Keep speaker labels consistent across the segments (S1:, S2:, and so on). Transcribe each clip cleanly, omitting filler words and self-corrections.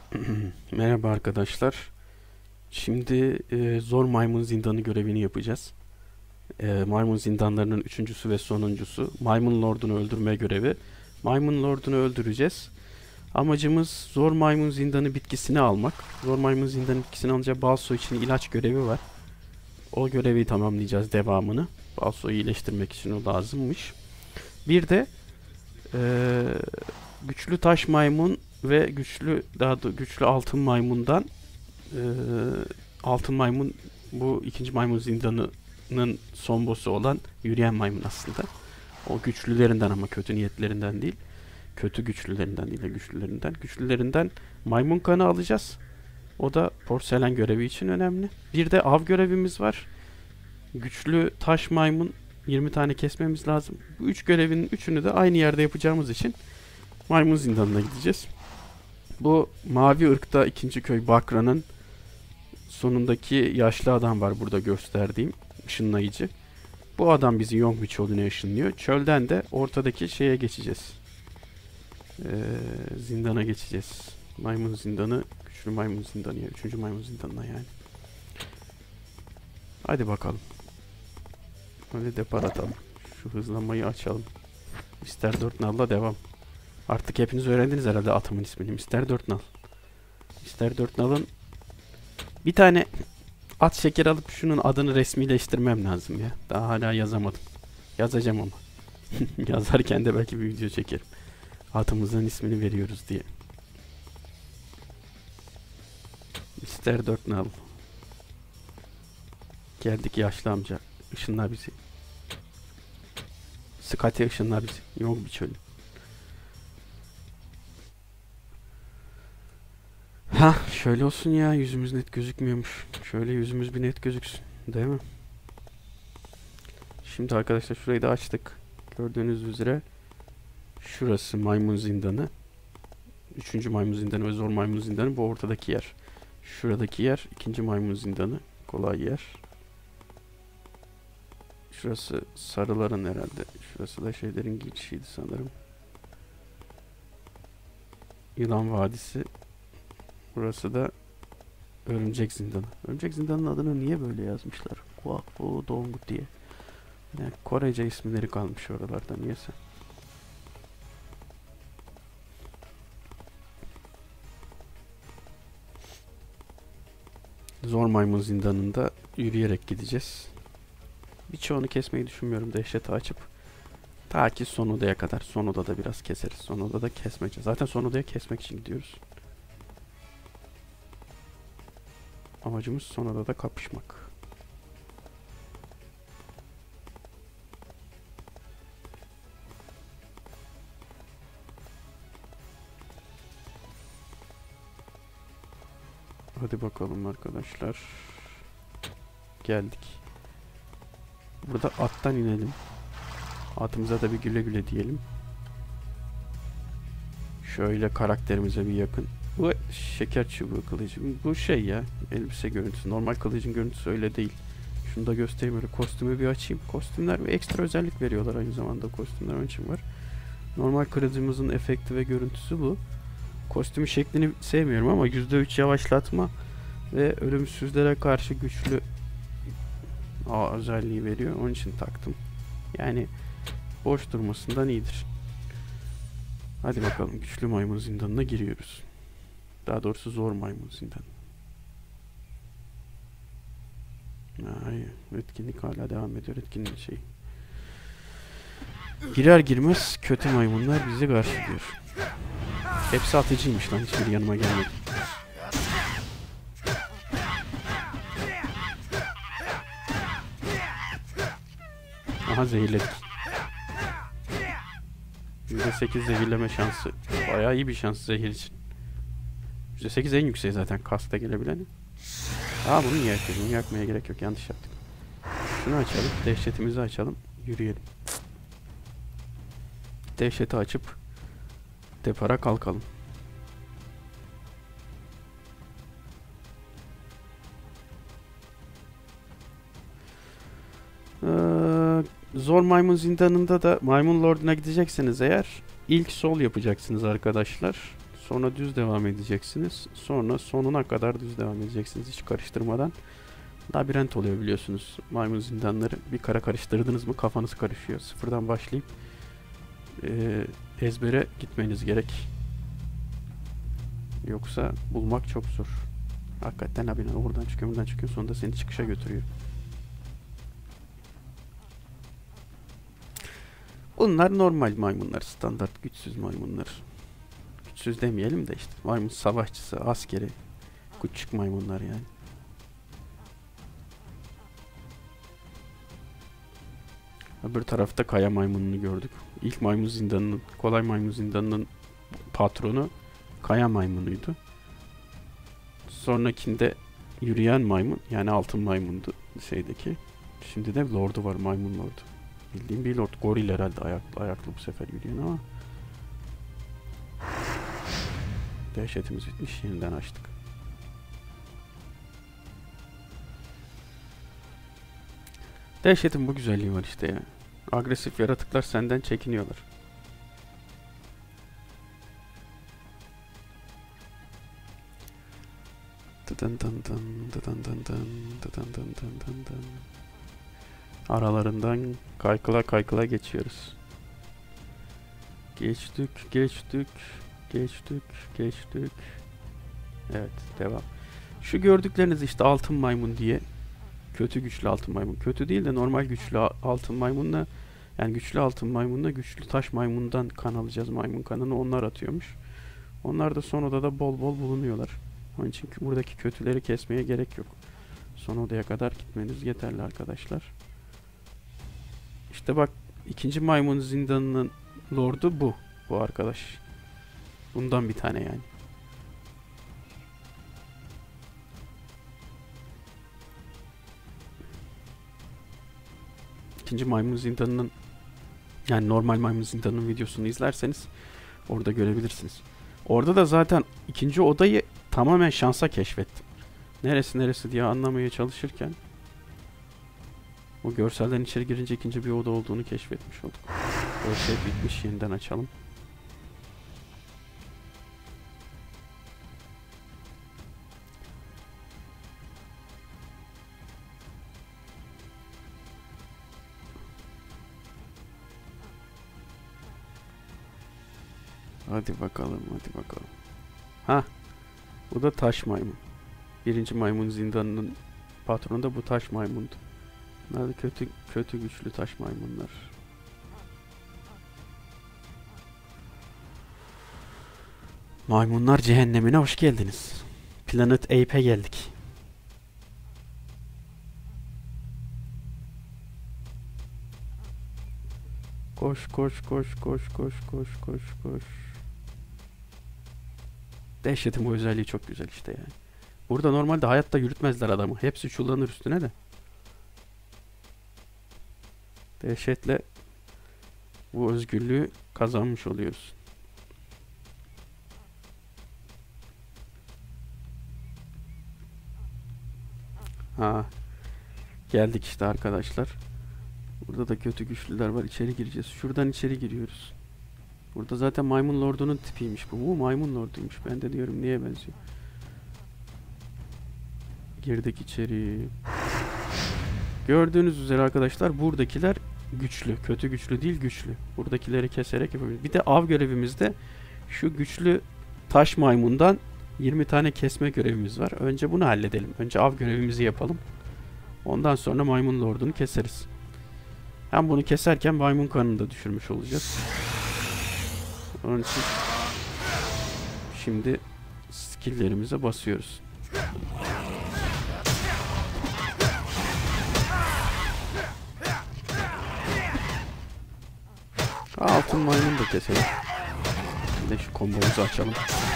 S1: Merhaba arkadaşlar. Şimdi zor maymun zindanı görevini yapacağız. Maymun zindanlarının üçüncüsü ve sonuncusu. Maymun Lord'unu öldürme görevi. Maymun Lord'unu öldüreceğiz. Amacımız zor maymun zindanı bitkisini almak. Zor maymun zindanı bitkisini alınca Balso için ilaç görevi var. O görevi tamamlayacağız devamını. Balso'yu iyileştirmek için o lazımmış. Bir de e, güçlü taş maymun ve güçlü altın maymundan Ee, altın maymun bu ikinci maymun zindanının son boss'u olan yürüyen maymun aslında. O güçlülerinden ama kötü niyetlerinden değil. Kötü güçlülerinden değil de güçlülerinden. Güçlülerinden maymun kanı alacağız. O da porselen görevi için önemli. Bir de av görevimiz var. Güçlü taş maymun 20 tane kesmemiz lazım. Bu üç görevin üçünü de aynı yerde yapacağımız için maymun zindanına gideceğiz. Bu mavi ırkta ikinci köy Bakra'nın sonundaki yaşlı adam var burada gösterdiğim ışınlayıcı. Bu adam bizi Yongby ışınlıyor. Çölden de ortadaki şeye geçeceğiz. Zindana geçeceğiz. Maymun zindanı, güçlü maymun zindanı ya. Üçüncü maymun zindanına yani. Hadi bakalım. Hadi depar atalım. Şu hızlanmayı açalım. Mister 4 nal'la devam. Artık hepiniz öğrendiniz herhalde atımın ismini. Mister 4 nal. Mister 4 nal'ın bir tane at şeker alıp şunun adını resmileştirmem lazım ya. Daha hala yazamadım. Yazacağım ama. Yazarken de belki bir video çekerim. Atımızın ismini veriyoruz diye. Mister 4 nal. Geldik yaşlı amca. Işınla bizi. Scotty ışınla bizi. Yok bir çölü. Ha şöyle olsun ya. Yüzümüz net gözükmüyormuş. Şöyle yüzümüz bir net gözüksün. Değil mi? Şimdi arkadaşlar şurayı da açtık. Gördüğünüz üzere şurası maymun zindanı. Üçüncü maymun zindanı ve zor maymun zindanı bu ortadaki yer. Şuradaki yer ikinci maymun zindanı. Kolay yer. Şurası sarıların herhalde. Şurası da şeylerin girişiydi sanırım. Yılan Vadisi. Burası da Örümcek Zindanı. Örümcek Zindanı'nın adını niye böyle yazmışlar? Guapo Dongut diye. Yani Korece isimleri kalmış oralarda niyeyse. Zor maymun zindanında yürüyerek gideceğiz. Birçoğunu kesmeyi düşünmüyorum dehşeti açıp. Ta ki son odaya kadar. Son odada biraz keseriz. Son odada kesmeyeceğiz. Zaten son odaya kesmek için gidiyoruz. Amacımız son odada kapışmak. Hadi bakalım arkadaşlar. Geldik. Burada attan inelim. Atımıza da bir güle güle diyelim. Şöyle karakterimize bir yakın. Bu şeker çubuğu kılıcı. Bu şey ya. Elbise görüntüsü. Normal kılıcın görüntüsü öyle değil. Şunu da göstereyim böyle. Kostümü bir açayım. Kostümler bir ekstra özellik veriyorlar aynı zamanda. Kostümler onun için var. Normal kılıcımızın efekti ve görüntüsü bu. Kostümün şeklini sevmiyorum ama %3 yavaşlatma ve ölümsüzlere karşı güçlü özelliği veriyor. Onun için taktım. Yani boş durmasından iyidir. Hadi bakalım güçlü maymun zindanına giriyoruz. Daha doğrusu zor maymun zindanı. Hayır, etkinlik hala devam ediyor. Etkinlik şey. Girer girmez kötü maymunlar bizi karşılıyor. Hepsi atıcıymış lan. Hiçbiri yanıma gelmedi. Aha zehirledik. %8 zehirleme şansı. Bayağı iyi bir şans zehir için. %8 en yüksek zaten kasta gelebileni. Bunu niye yakıyoruz? Bunu yakmaya gerek yok. Yanlış yaptık. Şunu açalım. Dehşetimizi açalım. Yürüyelim. Dehşeti açıp depara kalkalım. Zor maymun zindanında da maymun lorduna gidecekseniz eğer ilk sol yapacaksınız arkadaşlar. Sonra düz devam edeceksiniz. Sonra sonuna kadar düz devam edeceksiniz hiç karıştırmadan. Labirent oluyor biliyorsunuz maymun zindanları. Bir kara karıştırdınız mı kafanız karışıyor. Sıfırdan başlayıp ezbere gitmeniz gerek. Yoksa bulmak çok zor. Hakikaten abi oradan çıkıyor buradan çıkıyor sonunda seni çıkışa götürüyor. Bunlar normal maymunlar, standart güçsüz maymunlar. Güçsüz demeyelim de işte maymun savaşçısı, askeri, küçük maymunlar yani. Öbür tarafta kaya maymununu gördük. İlk maymun zindanının, kolay maymun zindanının patronu kaya maymunuydu. Sonrakinde yürüyen maymun, yani altın maymundu şeydeki. Şimdi de lordu var, maymun lordu. Bildiğim bir lord, goril herhalde ayaklı bu sefer yürüyen ama. Dehşetimiz bitmiş, yeniden açtık. Dehşetin bu güzelliği var işte ya. Agresif yaratıklar senden çekiniyorlar. Aralarından kaykıla kaykıla geçiyoruz. Geçtik. Evet, devam. Şu gördükleriniz işte altın maymun diye. Kötü güçlü altın maymun. Kötü değil de normal güçlü altın maymunla, yani güçlü altın maymunla güçlü taş maymundan kan alacağız. Maymun kanını onlar atıyormuş. Onlar da son odada bol bol bulunuyorlar. Onun için buradaki kötüleri kesmeye gerek yok. Son odaya kadar gitmeniz yeterli arkadaşlar. İşte bak, ikinci maymun zindanının lordu bu. Bu arkadaş. Bundan bir tane yani. İkinci maymun zindanının, yani normal maymun zindanının videosunu izlerseniz orada görebilirsiniz. Orada da zaten ikinci odayı tamamen şansa keşfettim. Neresi diye anlamaya çalışırken o görselden içeri girince ikinci bir oda olduğunu keşfetmiş olduk. Görsel bitmiş, yeniden açalım. Hadi bakalım. Ha, bu da taş maymun. Birinci maymun zindanının patronu da bu taş maymundu. Bunlar da kötü güçlü taş maymunlar. Maymunlar cehennemine hoş geldiniz. Planet Ape'e geldik. Koş. Dehşetin bu özelliği çok güzel işte yani. Burada normalde hayatta yürütmezler adamı. Hepsi çullanır üstüne de. Dehşetle bu özgürlüğü kazanmış oluyoruz. Ha, geldik işte arkadaşlar. Burada da kötü güçlüler var. İçeri gireceğiz. Şuradan içeri giriyoruz. Burada zaten maymun lordunun tipiymiş bu. Bu maymun lorduymuş. Ben de diyorum niye benziyor. Girdik içeri. Gördüğünüz üzere arkadaşlar buradakiler güçlü. Kötü güçlü değil, güçlü. Buradakileri keserek yapabiliriz. Bir de av görevimizde şu güçlü taş maymundan 20 tane kesme görevimiz var. Önce bunu halledelim. Önce av görevimizi yapalım. Ondan sonra maymun lordunu keseriz. Hem bunu keserken maymun kanını da düşürmüş olacağız. Onun için şimdi skill'lerimize basıyoruz. Altın maymun da keselim. Bir de şu kombomuzu açalım.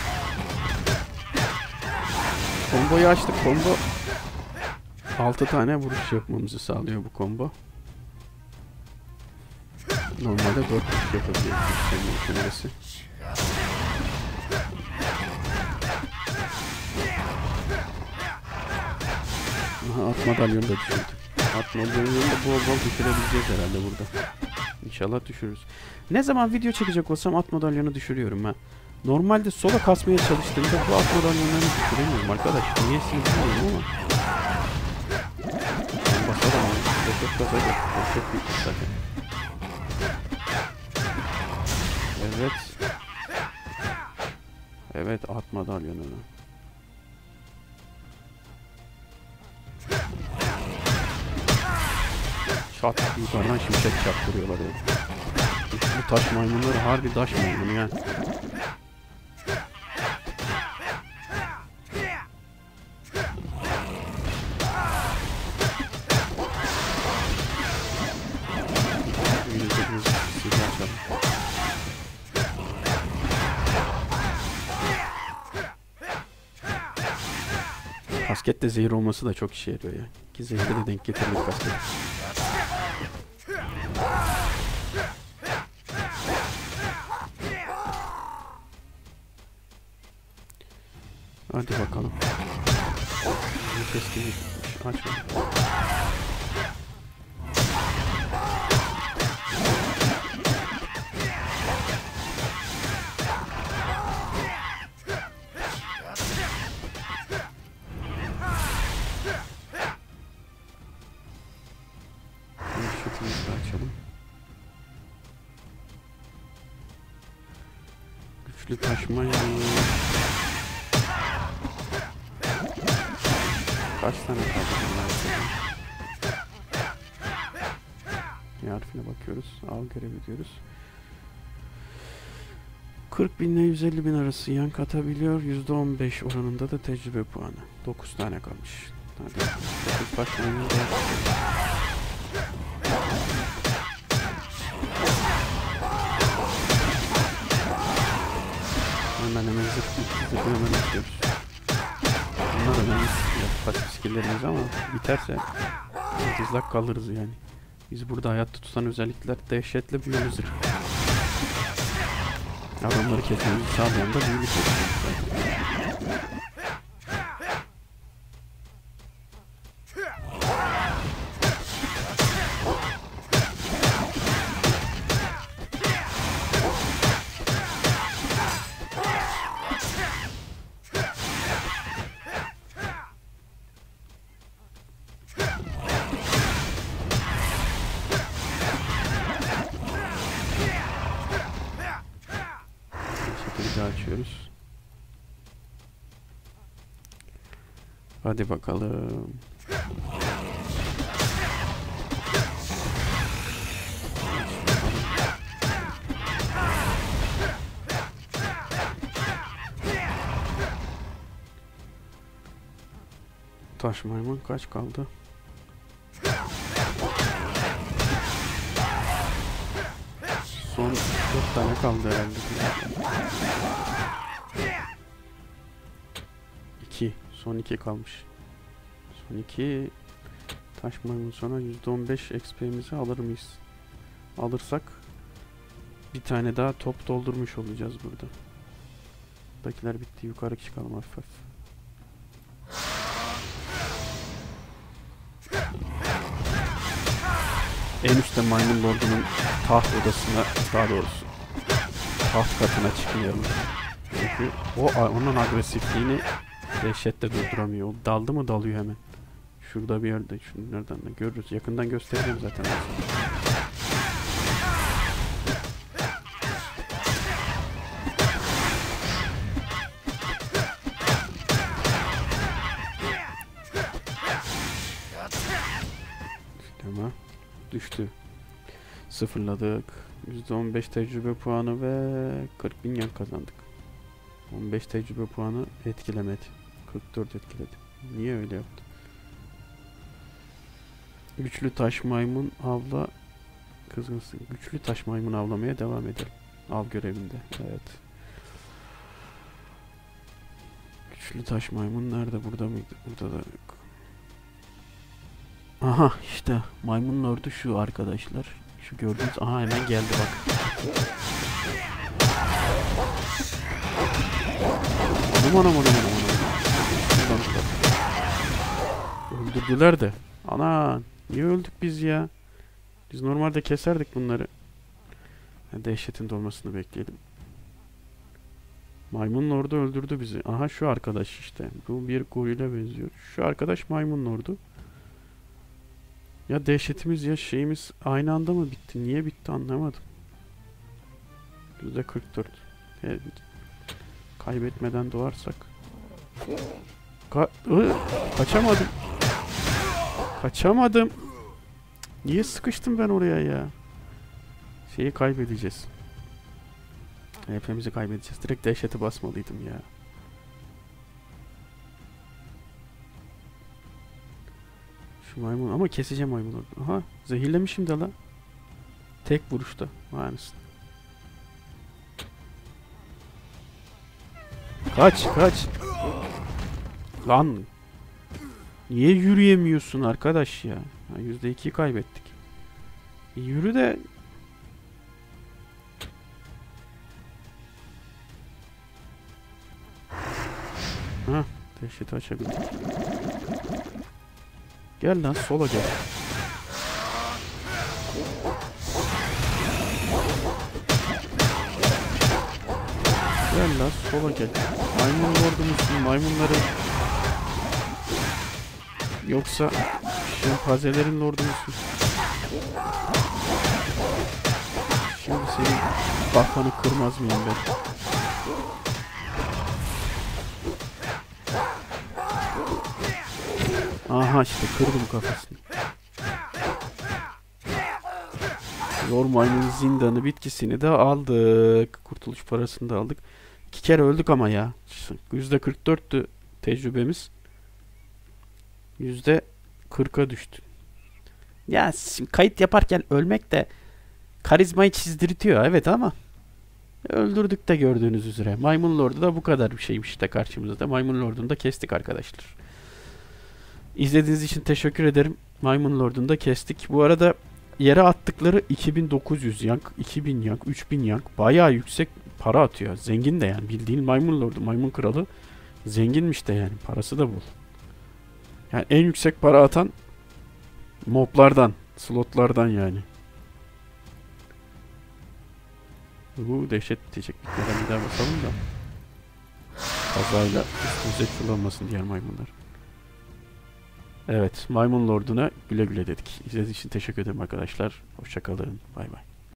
S1: Komboyu açtık. Combo 6 tane vuruş yapmamızı sağlıyor bu combo. Normalde 4 vuruş yapabiliyoruz. Neresi? Aha, at madalyonu da düşürdü. At madalyonu da bol bol düşürebileceğiz herhalde burada. İnşallah düşürürüz. Ne zaman video çekecek olsam at madalyonu düşürüyorum ha. Normalde sola kasmaya çalıştığımda bu atmadan yönlerini düşüremiyorum arkadaş. Niye bilmiyorum ama. Ben basalım abi. Roket basacak. Roket bitmiş zaten. Evet. Evet, atma dalyonunu. Çat yukarıdan şimşek çaktırıyorlar ya. Bu taş maymunları harbi taş maymunu ya. Kaskette zehir olması da çok işe yarıyor ya. Ki zehri de denk getirmek kasket. Hadi bakalım. Nefes gibi açma. Açalım. Güçlü taşmayı. Kaç tane kaldı? Harfine bakıyoruz. Al görevi diyoruz. 40.000 ile 150.000 arası yan katabiliyor. %15 oranında da tecrübe puanı. 9 tane kalmış. Hadi. 9 başlayalım. Hemen zırh hemen istiyoruz. Bunlar önemli pasif skilllerimiz ama biterse hızlak kalırız yani. Biz burada hayatta tutan özellikler dehşetle büyülü zırh. Adamları kesmemizi sağlayan da büyülü zırh. Açıyoruz. Hadi bakalım. Taş maymun kaç kaldı? Son 4 tane kaldı herhalde. 2. Son 2 kalmış. Son 2 taş maymun sonra %15 XP'mizi alır mıyız? Alırsak bir tane daha top doldurmuş olacağız burada. Buradakiler bitti. Yukarı çıkalım hafif hafif. En üstte maymun lordunun taht odasına, daha doğrusu taht katına çıkmayalım. Çünkü onun agresifliğini dehşetle durduramıyor. O daldı mı dalıyor hemen. Şurada bir yerde. Şunu nereden de görürüz. Yakından göstereceğim zaten. Tamam. Düştü. Sıfırladık. %15 tecrübe puanı ve 40.000 yan kazandık. 15 tecrübe puanı etkilemedi. 44 etkiledi. Niye öyle yaptı? Güçlü taş maymun avla. Kızgınsın. Güçlü taş maymun avlamaya devam edelim. Av görevinde. Evet. Güçlü taş maymun nerede? Burada mıydı? Burada da yok. Aha işte maymun lordu şu arkadaşlar. Şu gördüğünüz, aha hemen geldi bak. Aman. Öldürdüler de. Ana niye öldük biz ya? Biz normalde keserdik bunları. Dehşetin dolmasını bekleyelim. Maymun Lord'u öldürdü bizi. Aha şu arkadaş işte. Bu bir gorile benziyor. Şu arkadaş Maymun Lord'u. Ya dehşetimiz ya şeyimiz aynı anda mı bitti? Niye bitti anlamadım. %44. Evet. Kaybetmeden doğarsak. Kaçamadım. Kaçamadım. Niye sıkıştım ben oraya ya? Şeyi kaybedeceğiz. Hepimizi kaybedeceğiz. Direkt dehşete basmalıydım ya. Şu maymun ama keseceğim maymunu. Aha zehirlemişim de la. Tek vuruşta. Maalesef. Kaç. Lan. Niye yürüyemiyorsun arkadaş ya? %2'yi kaybettik. Yürü de. Hah. Dehşeti açabildik. Gel lan sola gel. Gel lan sola gel. Maymun lordu musun? Maymunları yoksa şempanzelerin lordu musun? Şimdi senin kafanı kırmaz mıyım ben? Aha işte kırdım kafasını. Zor maymun zindanı bitkisini de aldık. Kurtuluş parasını da aldık. 2 kere öldük ama ya. %44'tü tecrübemiz. %40'a düştü. Ya kayıt yaparken ölmek de karizmayı çizdirtiyor evet ama öldürdük de gördüğünüz üzere. Maymun Lord'u da bu kadar bir şeymiş işte karşımızda. Maymun Lord'unu da kestik arkadaşlar. İzlediğiniz için teşekkür ederim. Maymun Lord'unu da kestik. Bu arada yere attıkları 2900 yank, 2000 yank, 3000 yank. Bayağı yüksek para atıyor. Zengin de yani. Bildiğin Maymun Lord'u, Maymun Kralı zenginmiş de yani. Parası da bol. Yani en yüksek para atan moblardan, slotlardan yani. Bu dehşet diyecek. Bir daha basalım da. Kazayla üstümüze çullanmasın diğer maymunlar. Evet, Maymun Lord'una güle güle dedik. İzlediğiniz için teşekkür ederim arkadaşlar. Hoşça kalın. Bay bay.